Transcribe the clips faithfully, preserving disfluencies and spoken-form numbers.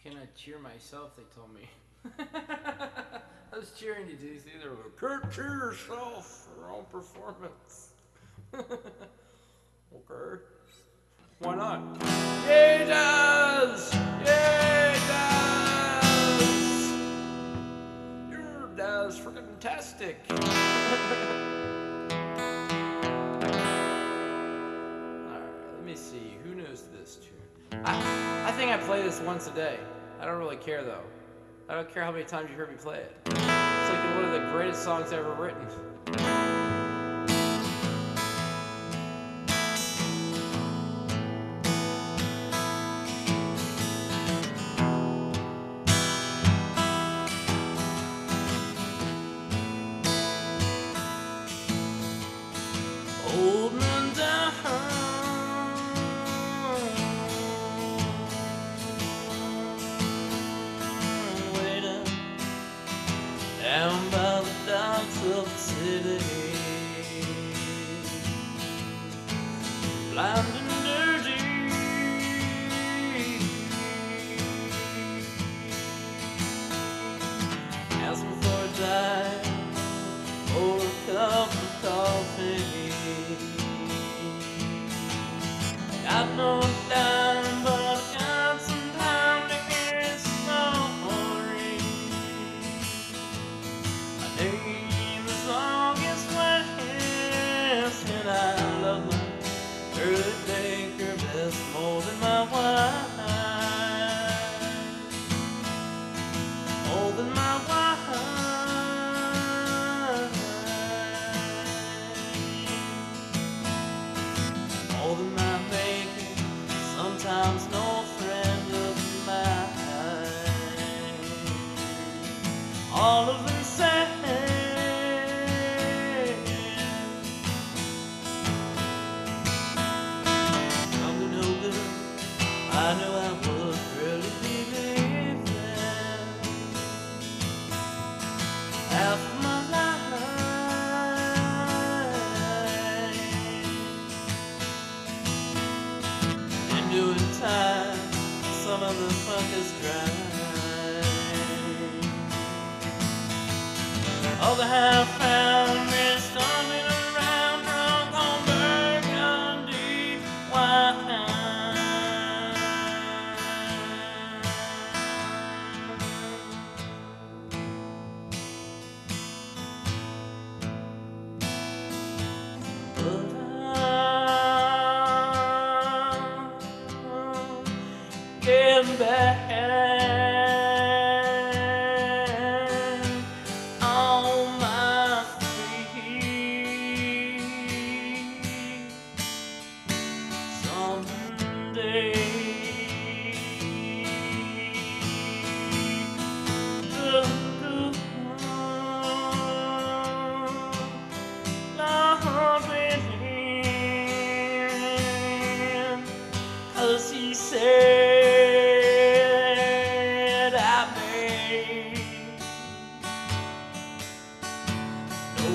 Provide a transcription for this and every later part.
Can I cheer myself? They told me. I was cheering you, D C. They were like, "Can't cheer yourself for your own performance." Okay. Why not? Yay, Daz! Yay, Daz! You're Daz freaking tastic. Alright, let me see. Who knows this tune? I, I think I play this once a day. I don't really care though. I don't care how many times you heard me play it. It's like one of the greatest songs ever written. Old man down, waiting down by the docks of the city, blind and dirty, asking for a dime or a cup of coffee. Got no dime, but I got some time to hear a story. My name is August West, and I love my early baker best more than my wife, more than my wife. More than my maker, sometimes no friend of mine. All of them say I'm no good. I knew I would really be leaving half of my life. Doing time, some of the funk is dry. All the half-pound men stomping around drunk on burgundy wine. But get back on my feet someday. Ooh, Lord willing, 'cause he said I may no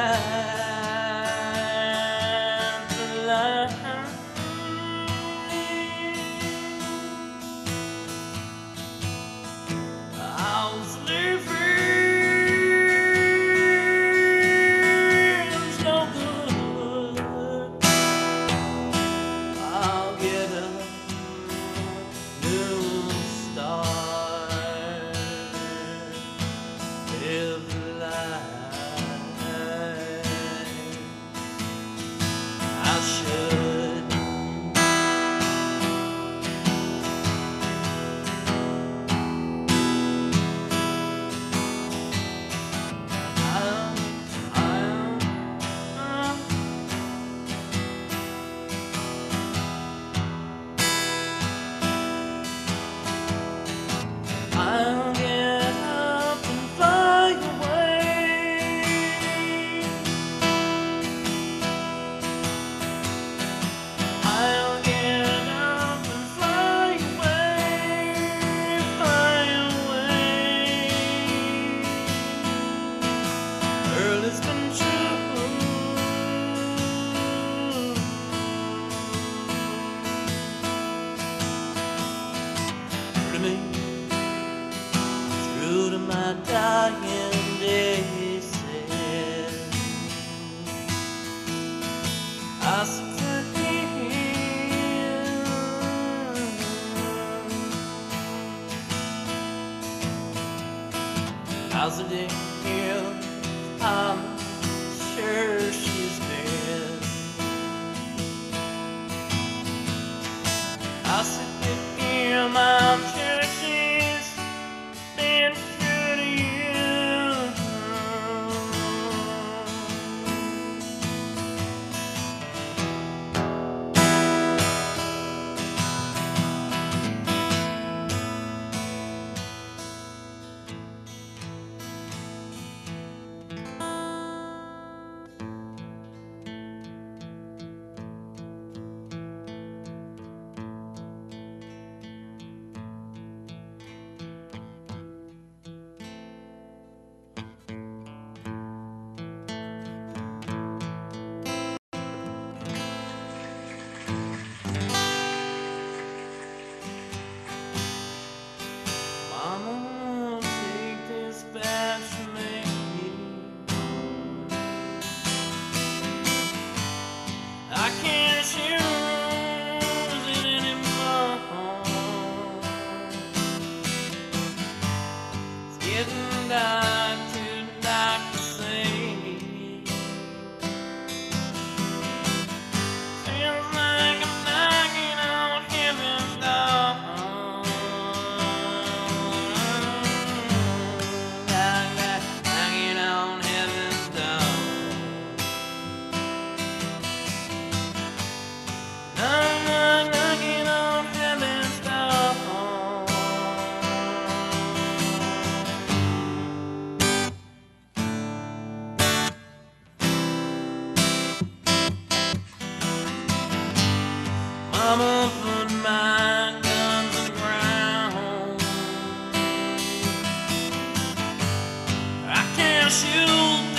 time to learn. I was living no good. I'll get up How's the day feel? I'm sure she's dead. I sit here, my sure she's been true to you. Mama, take this back to me. I can't choose it anymore. It's getting dark, too dark to see. Feels like I'm knocking on heaven's door. Knocking on heaven's door. Knock, knock, knocking on heaven's door. Mama, put my guns on the ground. I can't shoot